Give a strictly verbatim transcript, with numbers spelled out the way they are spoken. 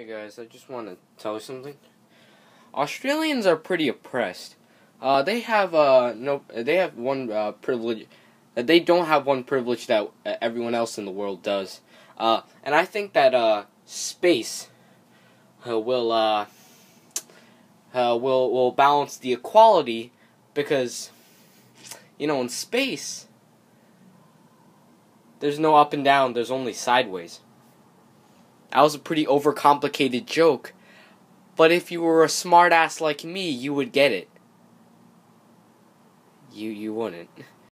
Hey guys, I just want to tell you something. Australians are pretty oppressed. Uh, they have uh no, they have one uh, privilege. Uh, they don't have one privilege that uh, everyone else in the world does. Uh, and I think that uh space uh, will uh, uh will will balance the equality, because you know in space there's no up and down. There's only sideways. That was a pretty overcomplicated joke, but if you were a smartass like me, you would get it. You you wouldn't.